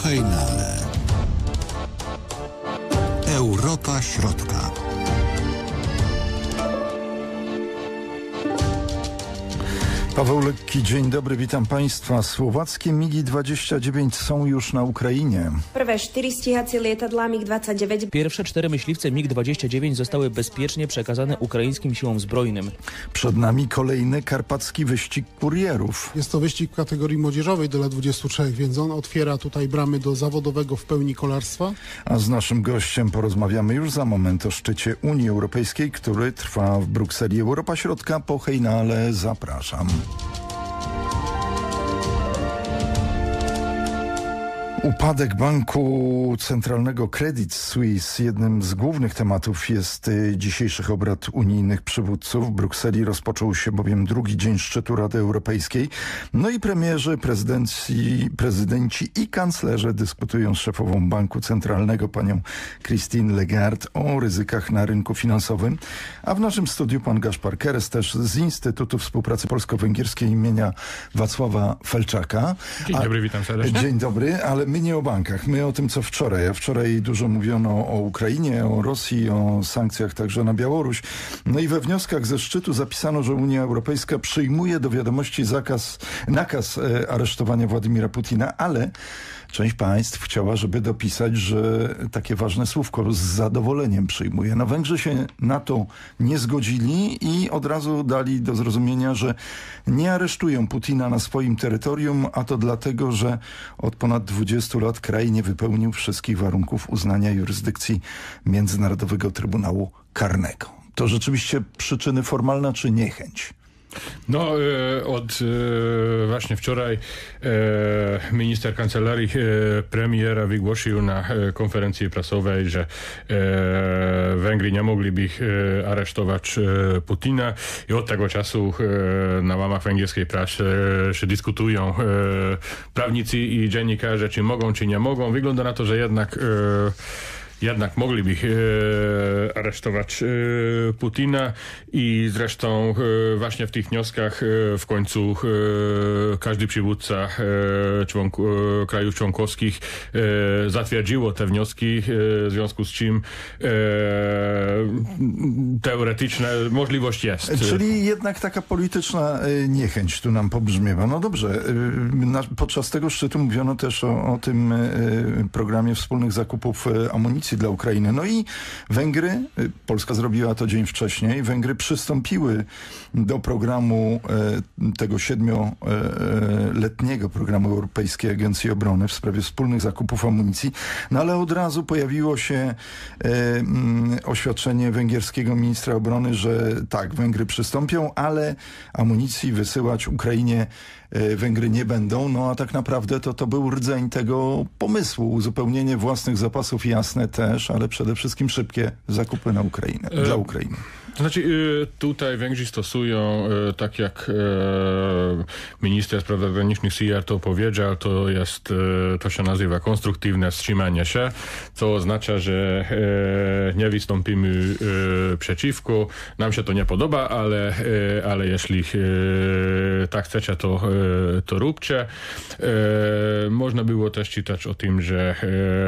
hejnale. Europa Środka. Paweł Lekki, dzień dobry, witam Państwa. Słowackie MiG-29 są już na Ukrainie. Pierwsze 4 myśliwce MiG-29 zostały bezpiecznie przekazane ukraińskim siłom zbrojnym. Przed nami kolejny karpacki wyścig kurierów. Jest to wyścig w kategorii młodzieżowej do lat 23, więc on otwiera tutaj bramy do zawodowego w pełni kolarstwa. A z naszym gościem porozmawiamy już za moment o szczycie Unii Europejskiej, który trwa w Brukseli. Europa Środka po hejnale. Zapraszam. Upadek banku centralnego Credit Suisse. Jednym z głównych tematów jest dzisiejszych obrad unijnych przywódców. W Brukseli rozpoczął się bowiem drugi dzień szczytu Rady Europejskiej. No i premierzy, prezydenci i kanclerze dyskutują z szefową banku centralnego, panią Christine Lagarde, o ryzykach na rynku finansowym. A w naszym studiu pan Gaspar Keres, też z Instytutu Współpracy Polsko-Węgierskiej imienia Wacława Felczaka. Dzień dobry, witam serdecznie. Dzień dobry, ale my nie o bankach, my o tym, co wczoraj. A wczoraj dużo mówiono o Ukrainie, o Rosji, o sankcjach także na Białoruś. No i we wnioskach ze szczytu zapisano, że Unia Europejska przyjmuje do wiadomości nakaz aresztowania Władimira Putina, ale część państw chciała, żeby dopisać, że takie ważne słówko z zadowoleniem przyjmuje. No Węgrzy się na to nie zgodzili i od razu dali do zrozumienia, że nie aresztują Putina na swoim terytorium, a to dlatego, że od ponad 20 lat kraj nie wypełnił wszystkich warunków uznania jurysdykcji Międzynarodowego Trybunału Karnego. To rzeczywiście przyczyny formalne czy niechęć? No, właśnie wczoraj minister kancelarii premiera wygłosił na konferencji prasowej, że Węgry nie mogliby aresztować Putina i od tego czasu na łamach węgierskiej prasy się dyskutują prawnicy i dziennikarze, czy mogą, czy nie mogą. Wygląda na to, że jednak mogliby aresztować Putina i zresztą właśnie w tych wnioskach w końcu każdy przywódca krajów członkowskich zatwierdziło te wnioski, w związku z czym teoretyczna możliwość jest. Czyli jednak taka polityczna niechęć tu nam pobrzmiewa. No dobrze, podczas tego szczytu mówiono też o tym programie wspólnych zakupów amunicji dla Ukrainy. No i Węgry, Polska zrobiła to dzień wcześniej, Węgry przystąpiły do programu tego 7-letniego programu Europejskiej Agencji Obrony w sprawie wspólnych zakupów amunicji, no ale od razu pojawiło się oświadczenie węgierskiego ministra obrony, że tak, Węgry przystąpią, ale amunicji wysyłać Ukrainie Węgry nie będą, no a tak naprawdę to był rdzeń tego pomysłu, uzupełnienie własnych zapasów, jasne też, ale przede wszystkim szybkie zakupy na Ukrainę, dla Ukrainy. To znaczy tutaj Węgrzy stosują, tak jak minister spraw zagranicznych Szijjártó to powiedział, to się nazywa konstruktywne wstrzymanie się, co oznacza, że nie wystąpimy przeciwko. Nam się to nie podoba, ale jeśli tak chcecie, to róbcie. Można było też czytać o tym, że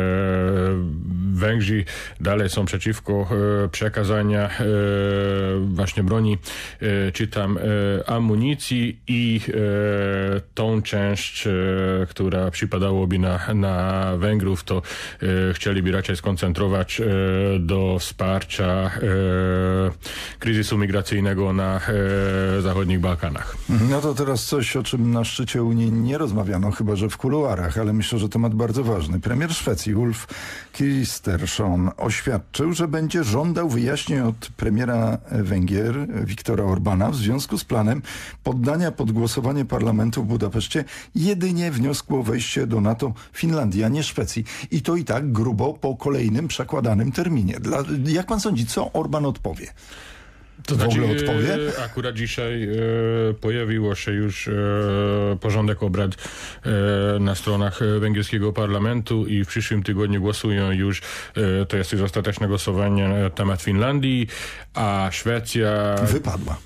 Węgrzy dalej są przeciwko przekazania właśnie broni, czy tam amunicji i tą część, która przypadałoby na Węgrów, to chcieliby raczej skoncentrować do wsparcia kryzysu migracyjnego na zachodnich Bałkanach. No to teraz coś, o czym na szczycie Unii nie rozmawiano, chyba że w kuluarach, ale myślę, że temat bardzo ważny. Premier Szwecji Ulf Kristersson oświadczył, że będzie żądał wyjaśnień od premiera Węgier Viktora Orbána w związku z planem poddania pod głosowanie parlamentu w Budapeszcie jedynie wniosku o wejście do NATO Finlandii, a nie Szwecji. I to i tak grubo po kolejnym przekładanym terminie. Jak pan sądzi, co Orbán odpowie? To znaczy, akurat dzisiaj pojawiło się już porządek obrad na stronach węgierskiego parlamentu i w przyszłym tygodniu głosują już, to jest już ostateczne głosowanie na temat Finlandii, a Szwecja wypadła.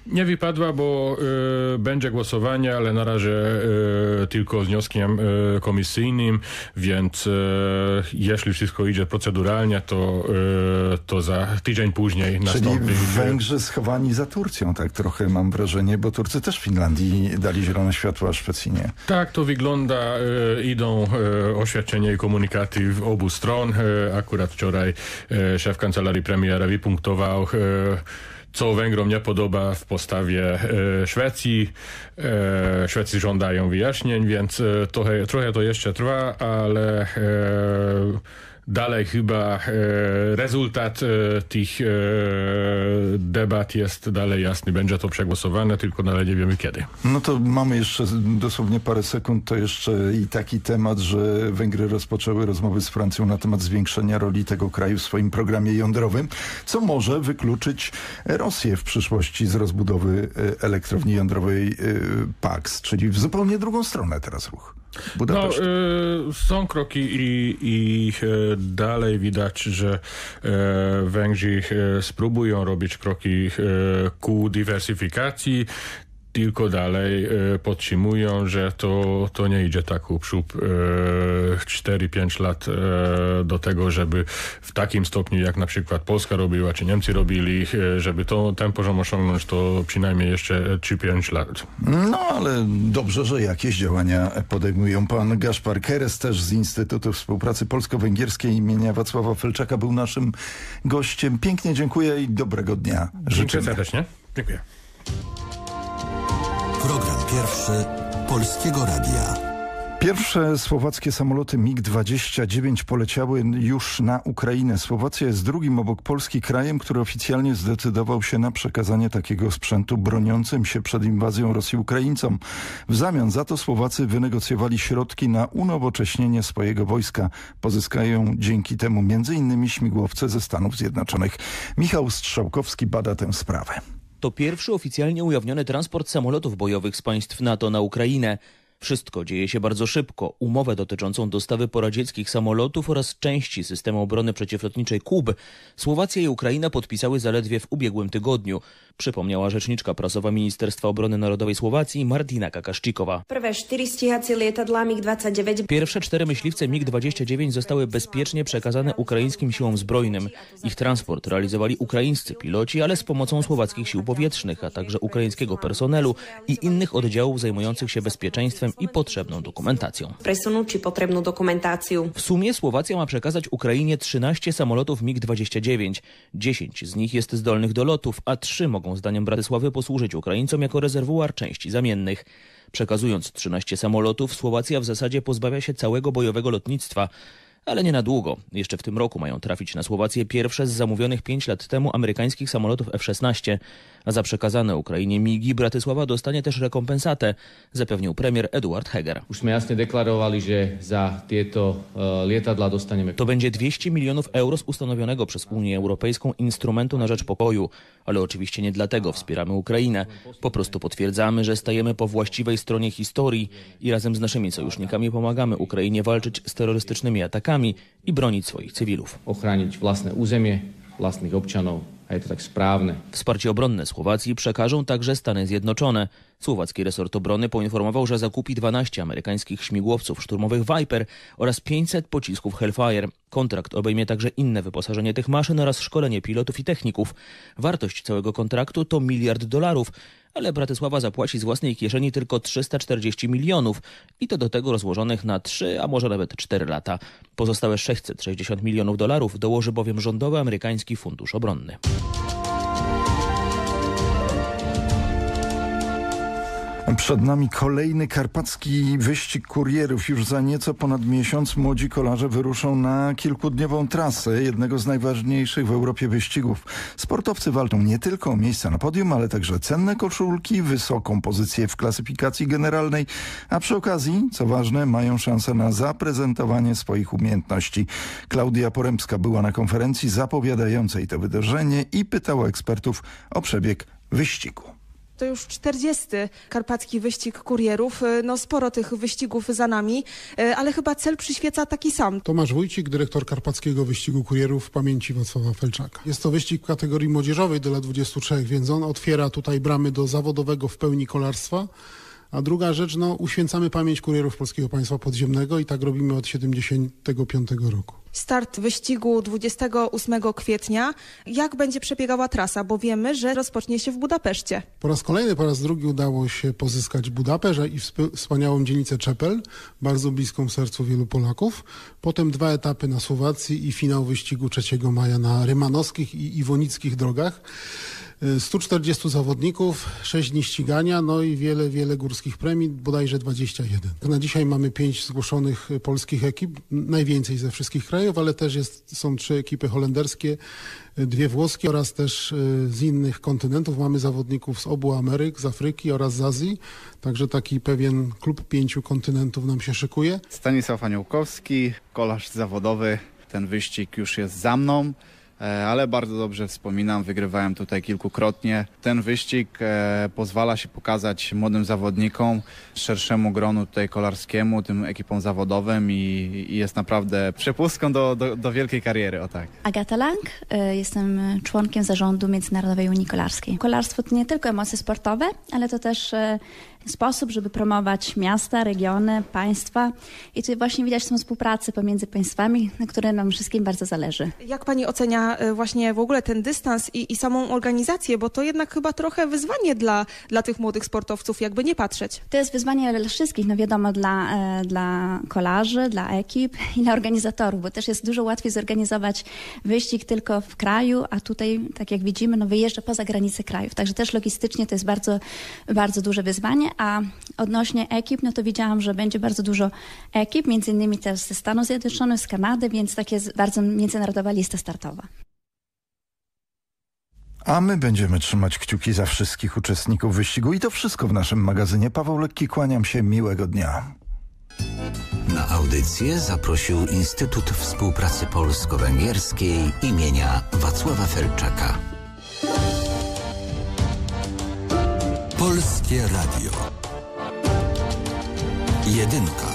Nie wypadła, bo będzie głosowanie, ale na razie tylko z wnioskiem komisyjnym, więc jeśli wszystko idzie proceduralnie, to za tydzień później nastąpi. Czyli Węgrzy schowani za Turcją, tak trochę mam wrażenie, bo Turcy też w Finlandii dali zielone światło, a Szwecji. Tak to wygląda. Idą oświadczenia i komunikaty w obu stron. Akurat wczoraj szef kancelarii premiera wypunktował, co Węgrom nie podoba w postawie Szwecji. Szwecji żądają wyjaśnień, więc trochę to jeszcze trwa, ale dalej chyba rezultat tych debat jest dalej jasny. Będzie to przegłosowane, tylko dalej nie wiemy kiedy. No to mamy jeszcze dosłownie parę sekund. To jeszcze i taki temat, że Węgry rozpoczęły rozmowy z Francją na temat zwiększenia roli tego kraju w swoim programie jądrowym, co może wykluczyć Rosję w przyszłości z rozbudowy elektrowni jądrowej PAX, czyli w zupełnie drugą stronę teraz ruch. Budapeszt. Są kroki i dalej widać, że Węgrzy spróbują robić kroki ku dywersyfikacji, tylko dalej podtrzymują, że to nie idzie tak uprzód 4-5 lat do tego, żeby w takim stopniu, jak na przykład Polska robiła, czy Niemcy robili, żeby ten poziom osiągnąć, to przynajmniej jeszcze 3-5 lat. No, ale dobrze, że jakieś działania podejmują. Pan Gaspar Keres, też z Instytutu Współpracy Polsko-Węgierskiej imienia Wacława Felczaka, był naszym gościem. Pięknie dziękuję i dobrego dnia. Dziękuję serdecznie. Dziękuję. Program pierwszy Polskiego Radia. Pierwsze słowackie samoloty MiG-29 poleciały już na Ukrainę. Słowacja jest drugim obok Polski krajem, który oficjalnie zdecydował się na przekazanie takiego sprzętu broniącym się przed inwazją Rosji Ukraińcom. W zamian za to Słowacy wynegocjowali środki na unowocześnienie swojego wojska. Pozyskają dzięki temu m.in. śmigłowce ze Stanów Zjednoczonych. Michał Strzałkowski bada tę sprawę. To pierwszy oficjalnie ujawniony transport samolotów bojowych z państw NATO na Ukrainę. Wszystko dzieje się bardzo szybko. Umowę dotyczącą dostawy poradzieckich samolotów oraz części systemu obrony przeciwlotniczej KUB Słowacja i Ukraina podpisały zaledwie w ubiegłym tygodniu, przypomniała rzeczniczka prasowa Ministerstwa Obrony Narodowej Słowacji Martina Kakaszczykowa. Pierwsze 4 myśliwce MiG-29 zostały bezpiecznie przekazane ukraińskim siłom zbrojnym. Ich transport realizowali ukraińscy piloci, ale z pomocą słowackich sił powietrznych, a także ukraińskiego personelu i innych oddziałów zajmujących się bezpieczeństwem i potrzebną dokumentacją. W sumie Słowacja ma przekazać Ukrainie 13 samolotów MiG-29. 10 z nich jest zdolnych do lotów, a 3 mogą zdaniem Bratysławy posłużyć Ukraińcom jako rezerwuar części zamiennych. Przekazując 13 samolotów, Słowacja w zasadzie pozbawia się całego bojowego lotnictwa. Ale nie na długo. Jeszcze w tym roku mają trafić na Słowację pierwsze z zamówionych 5 lat temu amerykańskich samolotów F-16. A za przekazane Ukrainie MiG-i Bratysława dostanie też rekompensatę, zapewnił premier Eduard Heger. Już sme jasne deklarowali, że za tieto lietadla dostaniemy. To będzie 200 milionów euro z ustanowionego przez Unię Europejską instrumentu na rzecz pokoju. Ale oczywiście nie dlatego wspieramy Ukrainę. Po prostu potwierdzamy, że stajemy po właściwej stronie historii i razem z naszymi sojusznikami pomagamy Ukrainie walczyć z terrorystycznymi atakami i bronić swoich cywilów. Ochranić własne územie, własnych občanov. A jest to tak sprawne. Wsparcie obronne Słowacji przekażą także Stany Zjednoczone. Słowacki resort obrony poinformował, że zakupi 12 amerykańskich śmigłowców szturmowych Viper oraz 500 pocisków Hellfire. Kontrakt obejmie także inne wyposażenie tych maszyn oraz szkolenie pilotów i techników. Wartość całego kontraktu to $1 miliard, ale Bratysława zapłaci z własnej kieszeni tylko 340 milionów i to do tego rozłożonych na 3, a może nawet 4 lata. Pozostałe $660 milionów dołoży bowiem rządowy amerykański fundusz obronny. Przed nami kolejny karpacki wyścig kurierów. Już za nieco ponad miesiąc młodzi kolarze wyruszą na kilkudniową trasę jednego z najważniejszych w Europie wyścigów. Sportowcy walczą nie tylko o miejsca na podium, ale także cenne koszulki, wysoką pozycję w klasyfikacji generalnej, a przy okazji, co ważne, mają szansę na zaprezentowanie swoich umiejętności. Klaudia Porębska była na konferencji zapowiadającej to wydarzenie i pytała ekspertów o przebieg wyścigu. To już 40. karpacki wyścig kurierów. No sporo tych wyścigów za nami, ale chyba cel przyświeca taki sam. Tomasz Wójcik, dyrektor karpackiego wyścigu kurierów w pamięci Wacława Felczaka. Jest to wyścig w kategorii młodzieżowej do lat 23, więc on otwiera tutaj bramy do zawodowego w pełni kolarstwa. A druga rzecz, uświęcamy pamięć kurierów Polskiego Państwa Podziemnego i tak robimy od 75 roku. Start wyścigu 28 kwietnia. Jak będzie przebiegała trasa? Bo wiemy, że rozpocznie się w Budapeszcie. Po raz drugi udało się pozyskać Budapeszt i wspaniałą dzielnicę Czepel, bardzo bliską sercu wielu Polaków. Potem 2 etapy na Słowacji i finał wyścigu 3 maja na rymanowskich i iwonickich drogach. 140 zawodników, 6 dni ścigania, i wiele górskich premii, bodajże 21. Na dzisiaj mamy 5 zgłoszonych polskich ekip, najwięcej ze wszystkich krajów, ale też są 3 ekipy holenderskie, 2 włoskie oraz też z innych kontynentów. Mamy zawodników z obu Ameryk, z Afryki oraz z Azji, także taki pewien klub 5 kontynentów nam się szykuje. Stanisław Aniołkowski, kolarz zawodowy, ten wyścig już jest za mną. Ale bardzo dobrze wspominam, wygrywałem tutaj kilkukrotnie. Ten wyścig pozwala się pokazać młodym zawodnikom, szerszemu gronu tutaj kolarskiemu, tym ekipom zawodowym i jest naprawdę przepustką do wielkiej kariery, o tak. Agata Lang, jestem członkiem zarządu Międzynarodowej Unii Kolarskiej. Kolarstwo to nie tylko emocje sportowe, ale to też sposób, żeby promować miasta, regiony, państwa i tu właśnie widać tą współpracę pomiędzy państwami, na której nam wszystkim bardzo zależy. Jak pani ocenia właśnie w ogóle ten dystans i samą organizację, bo to jednak chyba trochę wyzwanie dla tych młodych sportowców, jakby nie patrzeć. To jest wyzwanie dla wszystkich, wiadomo, dla kolarzy, dla ekip i dla organizatorów, bo też jest dużo łatwiej zorganizować wyścig tylko w kraju, a tutaj, tak jak widzimy, wyjeżdża poza granice krajów. Także też logistycznie to jest bardzo, bardzo duże wyzwanie, a odnośnie ekip, to widziałam, że będzie bardzo dużo ekip, między innymi też ze Stanów Zjednoczonych, z Kanady, więc tak jest bardzo międzynarodowa lista startowa. A my będziemy trzymać kciuki za wszystkich uczestników wyścigu i to wszystko w naszym magazynie. Paweł Lekki, kłaniam się, miłego dnia. Na audycję zaprosił Instytut Współpracy Polsko-Węgierskiej imienia Wacława Felczaka. Polskie Radio. Jedynka.